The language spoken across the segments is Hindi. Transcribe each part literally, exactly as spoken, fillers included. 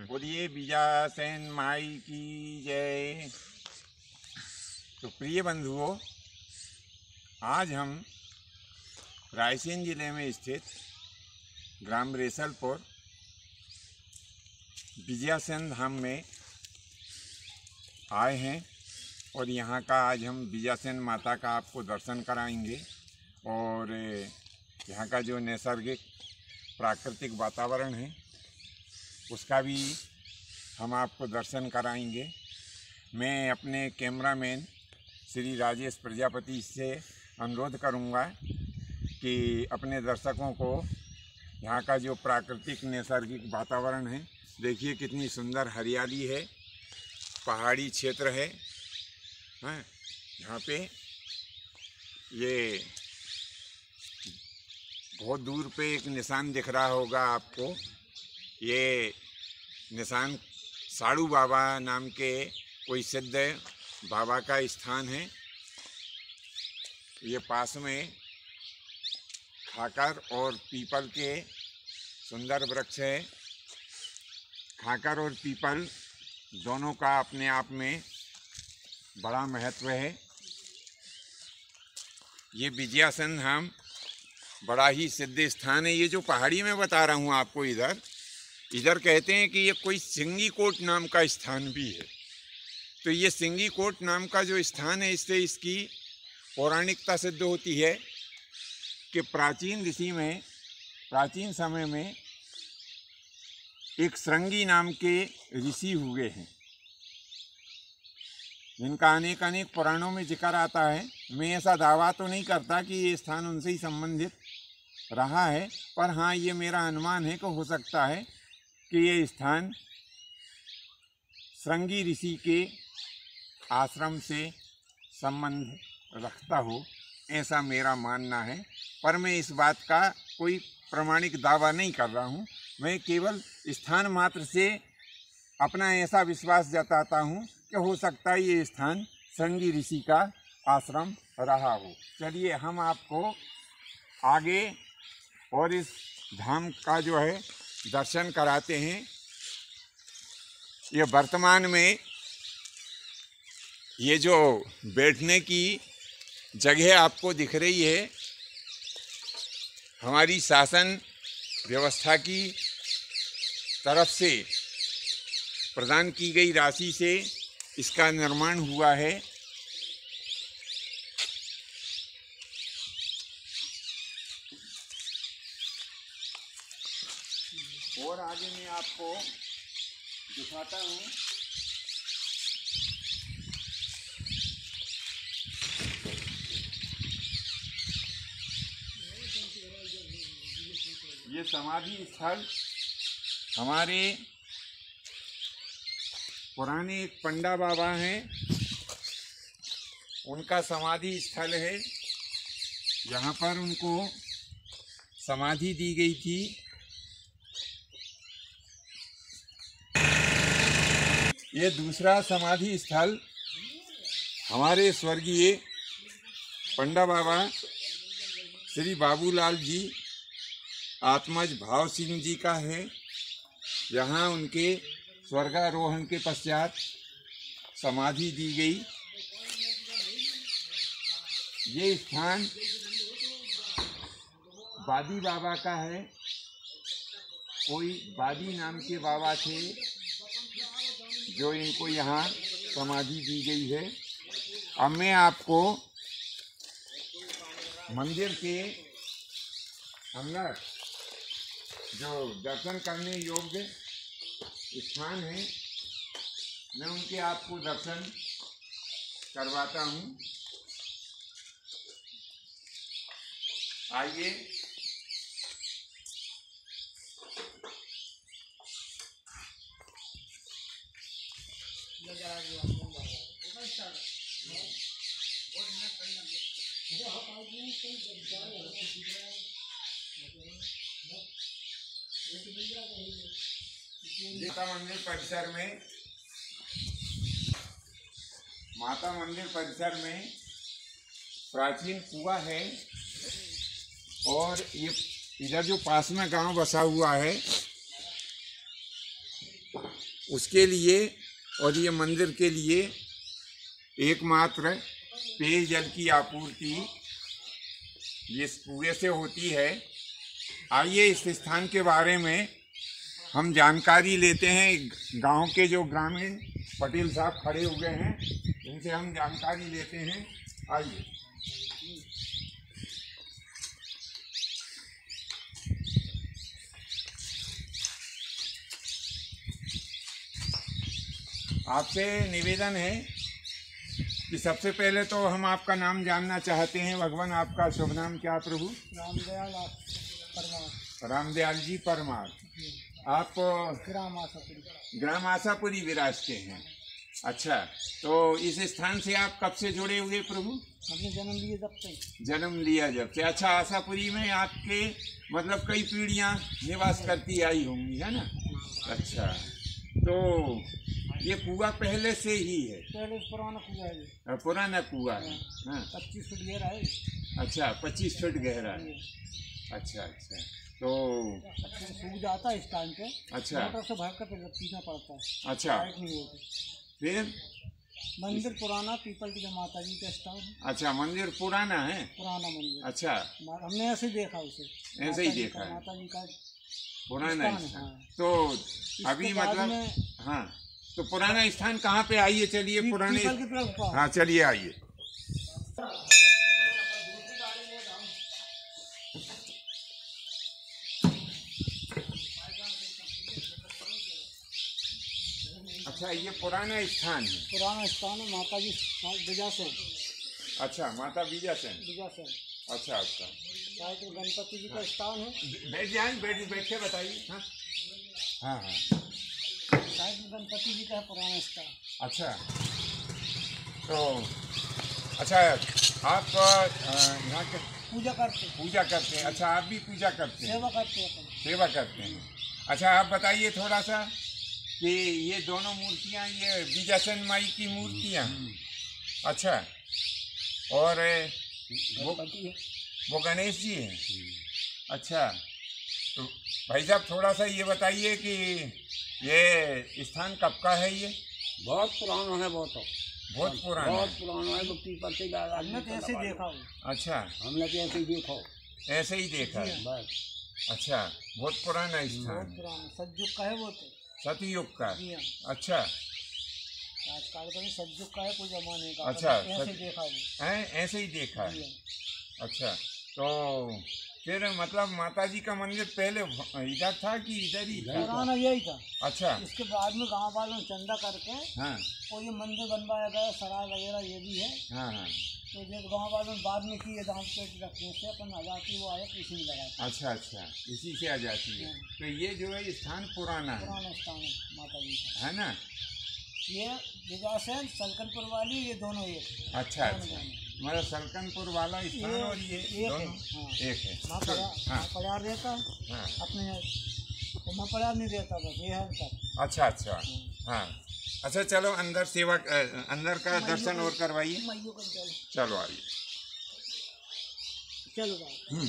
बोलिए बीजासेन माई की जय। तो प्रिय बंधुओं, आज हम रायसेन जिले में स्थित ग्राम रेसलपुर बीजासेन धाम में आए हैं और यहाँ का आज हम बीजासेन माता का आपको दर्शन कराएंगे और यहाँ का जो नैसर्गिक प्राकृतिक वातावरण है उसका भी हम आपको दर्शन कराएंगे। मैं अपने कैमरामैन श्री राजेश प्रजापति से अनुरोध करूंगा कि अपने दर्शकों को यहाँ का जो प्राकृतिक नैसर्गिक वातावरण है, देखिए कितनी सुंदर हरियाली है, पहाड़ी क्षेत्र है। हाँ, यहाँ पे ये बहुत दूर पे एक निशान दिख रहा होगा आपको। ये निशान साड़ू बाबा नाम के कोई सिद्ध बाबा का स्थान है। ये पास में खाकर और पीपल के सुंदर वृक्ष है। खाकर और पीपल दोनों का अपने आप में बड़ा महत्व है। ये बीजासेन धाम बड़ा ही सिद्ध स्थान है। ये जो पहाड़ी में बता रहा हूँ आपको, इधर इधर कहते हैं कि ये कोई सिंगीकोट नाम का स्थान भी है। तो ये सिंगीकोट नाम का जो स्थान है, इससे इसकी पौराणिकता सिद्ध होती है कि प्राचीन ऋषि में प्राचीन समय में एक श्रृंगी नाम के ऋषि हुए हैं, जिनका अनेक अनेक पुराणों में जिक्र आता है। मैं ऐसा दावा तो नहीं करता कि ये स्थान उनसे ही संबंधित रहा है, पर हाँ, ये मेरा अनुमान है कि हो सकता है कि ये स्थान श्रृंगी ऋषि के आश्रम से संबंध रखता हो, ऐसा मेरा मानना है। पर मैं इस बात का कोई प्रमाणिक दावा नहीं कर रहा हूँ। मैं केवल स्थान मात्र से अपना ऐसा विश्वास जताता हूँ कि हो सकता है ये स्थान श्रृंगी ऋषि का आश्रम रहा हो। चलिए हम आपको आगे और इस धाम का जो है दर्शन कराते हैं। ये वर्तमान में ये जो बैठने की जगह आपको दिख रही है, हमारी शासन व्यवस्था की तरफ से प्रदान की गई राशि से इसका निर्माण हुआ है। और आगे मैं आपको दिखाता हूँ। ये समाधि स्थल हमारे पुराने एक पंडा बाबा हैं, उनका समाधि स्थल है। यहाँ पर उनको समाधि दी गई थी। ये दूसरा समाधि स्थल हमारे स्वर्गीय पंडा बाबा श्री बाबूलाल जी आत्मज भाव सिंह जी का है। यहाँ उनके स्वर्गारोहण के पश्चात समाधि दी गई। ये स्थान बादी बाबा का है। कोई बादी नाम के बाबा थे जो इनको यहाँ समाधि दी गई है। अब मैं आपको मंदिर के अंदर जो दर्शन करने योग्य स्थान है, मैं उनके आपको दर्शन करवाता हूँ। आइए। माता मंदिर परिसर में माता मंदिर परिसर में प्राचीन कुआं है और ये इधर जो पास में गांव बसा हुआ है उसके लिए और ये मंदिर के लिए एकमात्र पेयजल की आपूर्ति ये कुएं से होती है। आइए इस स्थान के बारे में हम जानकारी लेते हैं। गांव के जो ग्रामीण पटेल साहब खड़े हुए हैं, इनसे हम जानकारी लेते हैं। आइए। आपसे निवेदन है कि सबसे पहले तो हम आपका नाम जानना चाहते हैं। भगवान, आपका शुभ नाम क्या प्रभु? रामदयाल परमार। रामदयाल जी परमार। आप ग्राम आशापुरी ग्राम आशापुरी विराजते हैं। अच्छा, तो इस स्थान से आप कब से जुड़े हुए प्रभु? हमने जन्म लिए जब से। जन्म लिया जब से। अच्छा, आशापुरी में आपके मतलब कई पीढ़ियां निवास करती आई होंगी, है ना? अच्छा, तो ये कुआं पहले से ही है? पहले पुराना कुआं है। पुराना कुआं है। हाँ, पच्चीस फीट गहरा है। अच्छा, पच्चीस फीट गहरा है। अच्छा अच्छा, तो सूख जाता है इस टाइम पे। अच्छा, मोटर से भर कर पीना पड़ता है। अच्छा, नहीं होती। फिर मंदिर पुराना पीपल की जो माता जी का स्थान। अच्छा, मंदिर पुराना है? पुराना मंदिर। अच्छा, हमने ऐसे देखा उसे। ऐसे ही देखा है, माता जी का पुराना स्थान। हाँ। तो अभी मतलब हाँ, तो पुराना स्थान कहाँ पे? आइए चलिए पुराने। हाँ चलिए आइए। अच्छा, ये पुराना स्थान है? पुराना स्थान है। माता जी बीजा से। अच्छा, माता बीजा से। बीजा से। अच्छा अच्छा, शायद गणपति जी का स्थान है। बैठ जाए, बैठ बैठे बताइए। हाँ हाँ हाँ, शायद गणपति जी का पुराना स्थान। अच्छा, तो अच्छा, आप यहाँ के पूजा करते पूजा करते हैं? अच्छा, आप भी पूजा करते हैं? सेवा करते हैं। सेवा करते हैं। अच्छा, आप बताइए थोड़ा सा कि ये दोनों मूर्तियाँ, ये बीजासन माई की मूर्तियाँ। अच्छा, और वो वो गणेश जी हैं। अच्छा, तो भाई साहब थोड़ा सा ये बताइए कि ये स्थान कब का है? ये बहुत पुराना है। बहुत बहुत पुराना बहुत पुराना है। तो पीपल से हमने तो ऐसे देखा हो। अच्छा, हमने तो ऐसे ही देखा ऐसे ही देखा है बस। अच्छा, बहुत पुराना स्थान, सतयुग का है वो तो। सतयुग का? अच्छा, आजकल का सतयुग का है, कोई जमाने का। अच्छा, ऐसे देखा है, ऐसे ही देखा है। अच्छा, तो फिर मतलब माता जी का मंदिर पहले इधर था कि इधर ही था? पुराना यही था। अच्छा, इसके बाद में गांव वालों ने चंदा करके हाँ, और ये मंदिर बनवाया गया। सराय वगैरह ये भी है। हाँ हाँ, तो जब गांव वालों ने बाद में की है दाम पे रखने से अपन आ जाती वो आया इसी में लगा। अच्छा अच्छा, इसी से आ जाती है। तो ये जो है स्थान पुराना है? पुराना स्थान है माता जी का, है ना? ये विजासन सलकनपुर वाली, ये दोनों एक। अच्छा अच्छा, मतलब सलकनपुर वाला स्थान और ये दोनों एक है। वहाँ पड़ार रहता है। हाँ, अपने वहाँ पड़ार नहीं रहता, बस ये है अंतर। अच्छा अच्छा, हाँ। अच्छा, चलो अंदर सेवा, अंदर का दर्शन और करवाइए। चलो आइए। चलो भाई।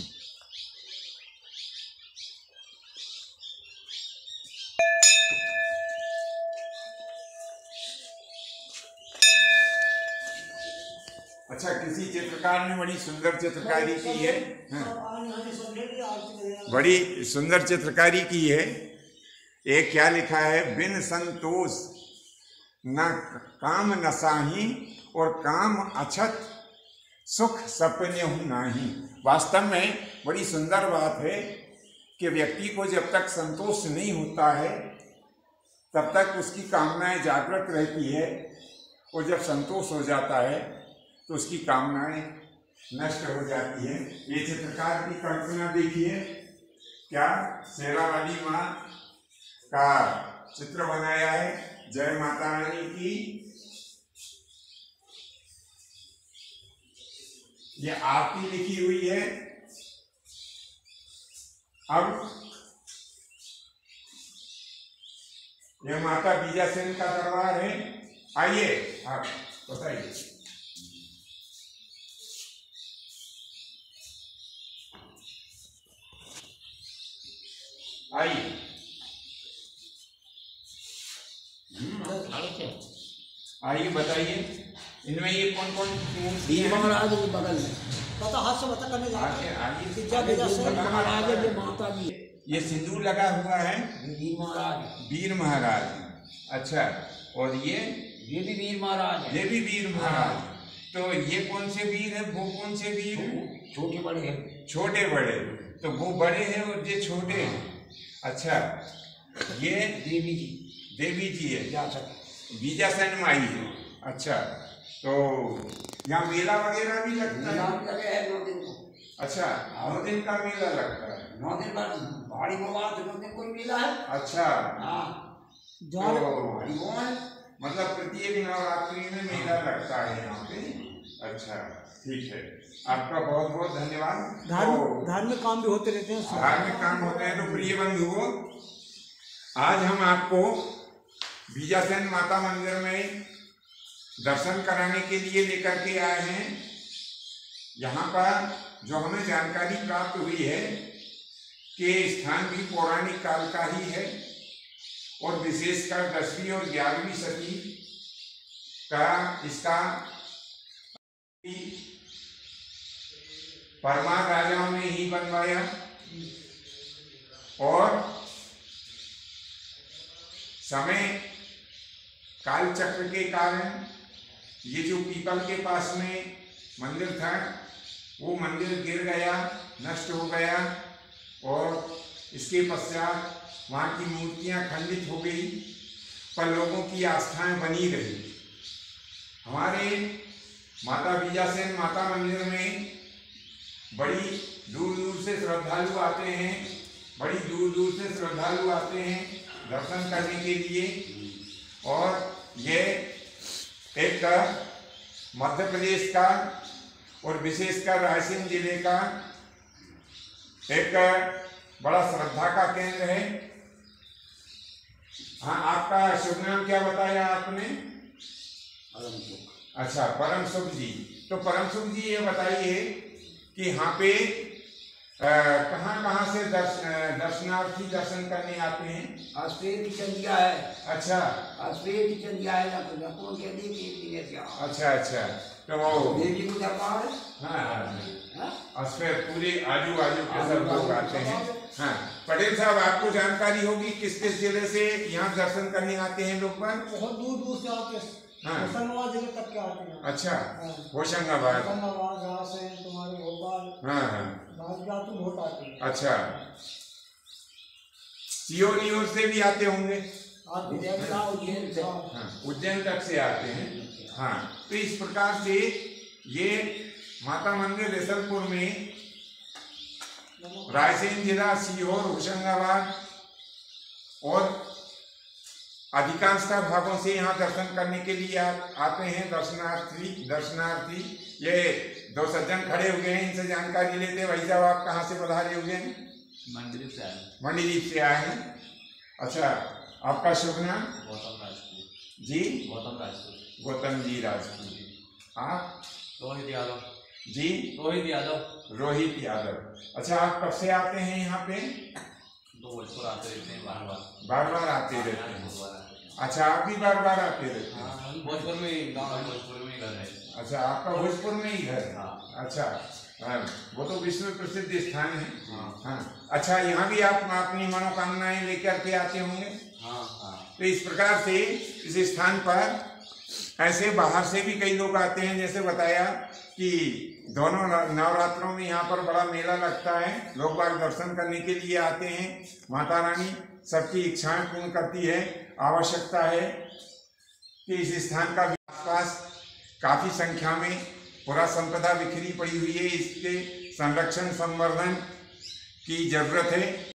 अच्छा, किसी चित्रकार ने बड़ी सुंदर चित्रकारी की है। हाँ, बड़ी सुंदर चित्रकारी की है। एक क्या लिखा है? बिन संतोष न काम नसाही और काम अछत सुख सपने नाही। वास्तव में बड़ी सुंदर बात है कि व्यक्ति को जब तक संतोष नहीं होता है तब तक उसकी कामनाएं जागृत रहती है, और जब संतोष हो जाता है तो उसकी कामनाएं नष्ट हो जाती है। ये चित्रकार की कल्पना देखिए, क्या शेरावाली माँ का चित्र बनाया है, जय माता रानी की। ये आरती लिखी हुई है। अब यह माता बीजासन का दरबार है। आइए आप बताइए। आइए। आइए बताइए, इनमें ये कौन कौन मूर्ति वीर है? महाराज के बगल में पता हाथ से बता करने जाते आगे आगे विद्या विजय से महाराज है, ये माता जी है। ये सिंदूर लगा हुआ है वीर महाराज, वीर महाराज। अच्छा, और ये ये भी वीर महाराज है। ये भी वीर महाराज। तो ये कौन से वीर है, वो कौन से वीर है? छोटे बड़े हैं। छोटे बड़े, तो वो बड़े हैं और ये छोटे हैं। अच्छा, ये देवी जी, देवी जी है, विद्याचक विजयासन माई है। अच्छा, तो यहाँ मेला वगैरह भी लगता है? लगे है नौ दिन को। अच्छा, नौ दिन का मेला लगता है। नौ दिन बाद भाड़ी भगवान नौ दिन कोई मेला है। अच्छा, हाँ, तो भाड़ी भगवान मतलब प्रत्येक नवरात्रि में मेला लगता है यहाँ पे। अच्छा, ठीक है, आपका बहुत बहुत धन्यवाद। धार्मिक धार्मिक काम भी होते रहते हैं। धार्मिक काम होते हैं। तो प्रिय बंधुओं, आज हम आपको बीजासन माता मंदिर में दर्शन कराने के लिए लेकर के आए हैं। यहाँ पर जो हमें जानकारी प्राप्त हुई है कि स्थान भी पौराणिक काल का ही है और विशेषकर दसवीं और ग्यारहवीं सदी का इसका परमार राजाओं ने ही बनवाया और समय काल चक्र के कारण ये जो पीपल के पास में मंदिर था वो मंदिर गिर गया, नष्ट हो गया और इसके पश्चात वहाँ की मूर्तियाँ खंडित हो गई, पर लोगों की आस्थाएं बनी रही। हमारे माता बीजासन माता मंदिर में बड़ी दूर दूर से श्रद्धालु आते हैं, बड़ी दूर दूर से श्रद्धालु आते हैं दर्शन करने के लिए। और ये एक मध्य प्रदेश का और विशेषकर रायसेन जिले का एक बड़ा श्रद्धा का केंद्र है। हाँ, आपका शुभ नाम क्या बताया आपने? परम सुख। अच्छा, परम सुख जी। तो परम सुख जी, ये बताइए कि यहाँ पे कहाँ कहाँ से दर्श दर्शनार्थी दर्शन करने आते हैं? अस्पेर की चंदिया है। अच्छा, अस्पेर की चंदिया है, लखनऊ के देवी। अच्छा अच्छा, तो देवी को दरबार है। हाँ हाँ, हाँ? अस्पेर पूरे आजू बाजू के सब लोग आते हैं। हाँ, पटेल साहब, आपको जानकारी होगी किस किस जिले से यहाँ दर्शन करने आते हैं लोग? पर बहुत दूर दूर से आते हैं। हाँ। होशंगाबाद जिले तक के आते हैं। अच्छा, हाँ। होशंगाबाद। होशंगाबाद, रायसेन, तुम्हारे भोपाल, हाँ हाँ, राजगातु बहुत आते हैं। अच्छा, सीओर ईओर से भी आते होंगे? आप उज्जैन से आओ, उज्जैन से। हाँ, उज्जैन तक से आते हैं। हाँ, तो इस प्रकार से ये माता मंदिर रसलपुर में रायसेन जिला, सीहोर, होशंगाबाद और अधिकांशतः भागों से यहाँ दर्शन करने के लिए आ, आते हैं दर्शनार्थी दर्शनार्थी ये दो सज्जन खड़े हुए हैं, इनसे जानकारी लेते हैं। भाई साहब, आप कहाँ से पधारे हुए हैं? मंडलीप से आए। मंडलीप से आए हैं। अच्छा, आपका शुभ नाम? गौतम राजपूत जी? गौतम राजपूत गौतम जी राजपूत। आप? रोहित यादव जी? रोहित यादव रोहित यादव। अच्छा, आप कब से आते हैं यहाँ पे? दो भोजपुर आते रहते हैं बार बार बार बार आते रहते हैं। अच्छा, आप भी बार बार आते रहते हैं? हाँ, भोजपुर में गाँव है, भोजपुर में घर है। अच्छा, आपका भोजपुर में ही घर है? हाँ। अच्छा, हाँ, वो तो विश्व प्रसिद्ध स्थान है। हाँ। हाँ, अच्छा, यहाँ भी आप अपनी मनोकामनाएं लेकर के आते होंगे? हाँ हाँ। तो इस प्रकार से इस स्थान पर ऐसे बाहर से भी कई लोग आते हैं। जैसे बताया कि दोनों नवरात्रों में यहाँ पर बड़ा मेला लगता है, लोग बाग दर्शन करने के लिए आते हैं। माता रानी सबकी इच्छाएं पूर्ण करती है। आवश्यकता है कि इस स्थान का आसपास काफी संख्या में पुरा संपदा बिखरी पड़ी हुई है, इसके संरक्षण संवर्धन की जरूरत है।